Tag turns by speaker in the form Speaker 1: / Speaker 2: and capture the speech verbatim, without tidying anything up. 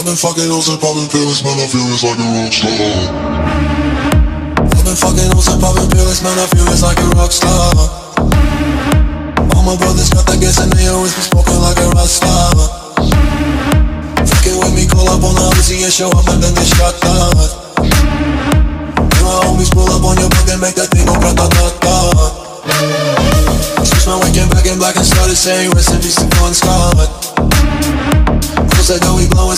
Speaker 1: I've been fucking hoes and popping pills, man, I feel it's like a rock star. I've been fucking hoes and popping pills, man, I feel it's like a rock star. All my brothers got that gas and they always been smoking like a rock star. Fucking with me, call up on the Uzi and show up and then they shot down. And my homies pull up on your block and make that thing go grata-ta-ta. Switch my weekend back in black and started saying rest in peace to Bon Scott. Said that we blowin'